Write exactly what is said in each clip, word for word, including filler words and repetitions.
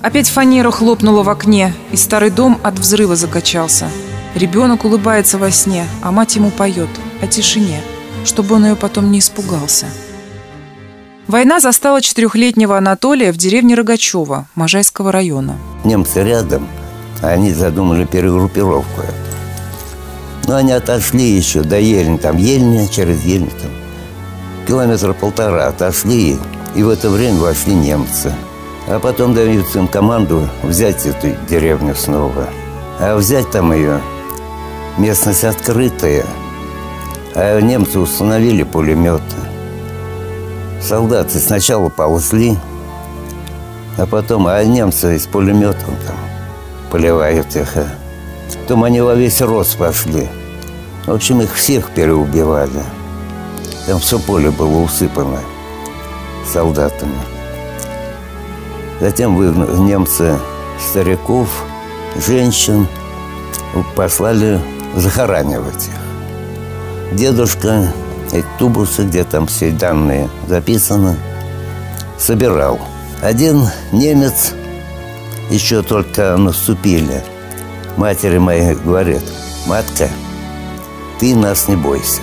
Опять фанера хлопнула в окне, и старый дом от взрыва закачался. Ребенок улыбается во сне, а мать ему поет о тишине, чтобы он ее потом не испугался. Война застала четырехлетнего Анатолия в деревне Рогачево Можайского района. Немцы рядом, а они задумали перегруппировку. Но они отошли еще до Ельни, там Ельня, через Ельню, там километра полтора отошли, и в это время вошли немцы. А потом дают им команду взять эту деревню снова. А взять там ее, местность открытая, а немцы установили пулеметы. Солдаты сначала ползли, а потом, а немцы с пулеметом там поливают их. Потом они во весь рост пошли. В общем, их всех переубивали. Там все поле было усыпано солдатами. Затем выгнали немцы стариков, женщин, послали захоранивать их. Дедушка эти тубусы, где там все данные записаны, собирал. Один немец, еще только наступили, матери моей говорит: матка, ты нас не бойся.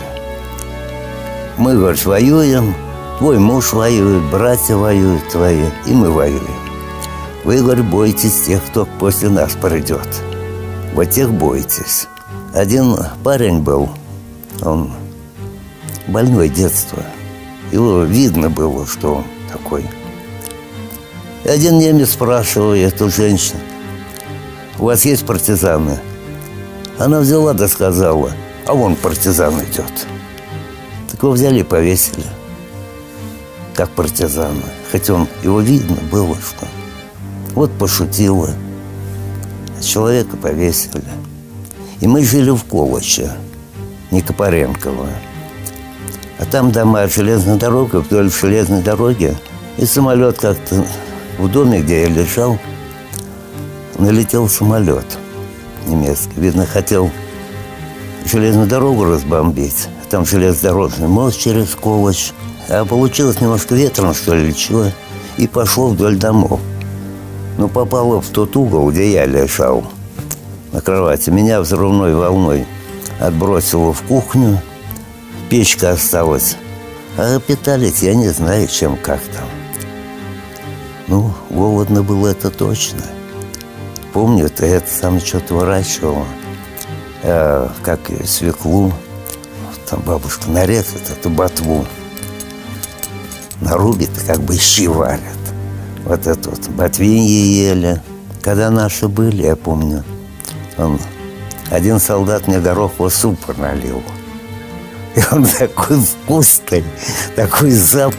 Мы, говорит, воюем, твой муж воюет, братья воюют твои, и мы воюем. Вы, говорит, бойтесь тех, кто после нас придет. Вот тех бойтесь. Один парень был, он больной детства. Его видно было, что он такой. И один немец спрашивает эту женщину: у вас есть партизаны? Она взяла да сказала: а вон партизан идет. Так его взяли и повесили, как партизана. Хотя он, его видно было, что вот пошутила, а человека повесили. И мы жили в Колыче, Никопоренково. А там дома, железная дорога, вдоль железной дороги. И самолет как-то в доме, где я лежал, налетел самолет немецкий. Видно, хотел железную дорогу разбомбить. Там железнодорожный мост через Колыч. А получилось немножко ветром, что ли, или чего. И пошел вдоль домов. Но попало в тот угол, где я лежал на кровати. Меня взрывной волной отбросило в кухню. Печка осталась. А питались, я не знаю, чем, как там. Ну, голодно было, это точно. Помню, ты это сам что-то выращивала. А, как свеклу. Там бабушка нарезает эту ботву. Нарубит, как бы щи варят. Вот это вот ботвинье ели. Когда наши были, я помню, он, один солдат мне горохового супа налил. И он такой вкусный, такой запах.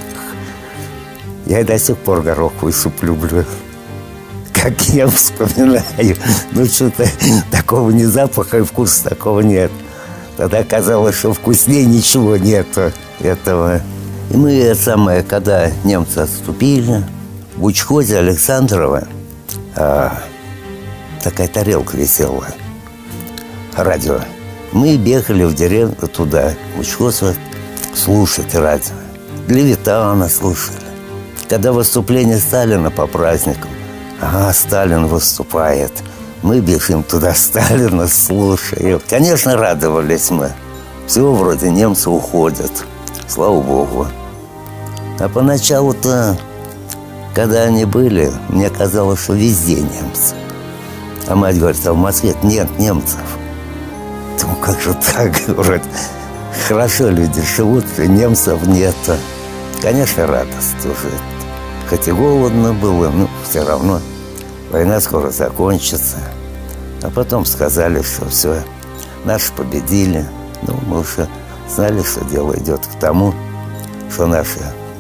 Я до сих пор гороховый суп люблю. Как я вспоминаю. Ну, что-то такого ни запаха и вкуса такого нет. Тогда казалось, что вкуснее ничего нету этого. И мы, самое, когда немцы отступили, в учхозе Александрова а, такая тарелка висела, радио. Мы бегали в деревню туда, в учхоз, слушать радио. Левитана слушали. Когда выступление Сталина по праздникам, ага, Сталин выступает, мы бежим туда, Сталина слушаем. Конечно, радовались мы. Все вроде немцы уходят, слава Богу. А поначалу-то, когда они были, мне казалось, что везде немцы. А мать говорит: а в Москве нет немцев. Ну, как же так, говорит? Хорошо люди живут, немцев нет. Конечно, радость уже. Хоть и голодно было, но все равно война скоро закончится. А потом сказали, что все, наши победили. Ну, мы уже знали, что дело идет к тому, что наши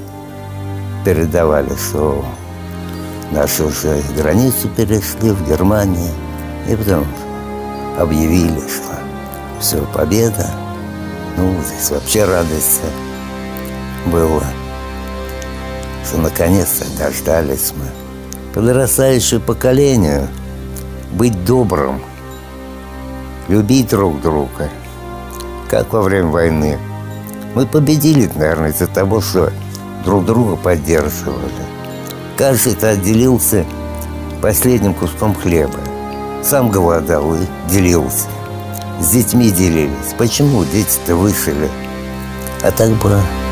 передавали, что наши уже границу перешли в Германию. И потом объявили, что все, победа. Ну, здесь вообще радость была, что наконец-то дождались мы. Подрастающее поколению быть добрым, любить друг друга, как во время войны. Мы победили, наверное, из-за того, что друг друга поддерживали. Каждый-то отделился последним куском хлеба. Сам голодал и делился. С детьми делились. Почему дети-то вышли? А так бы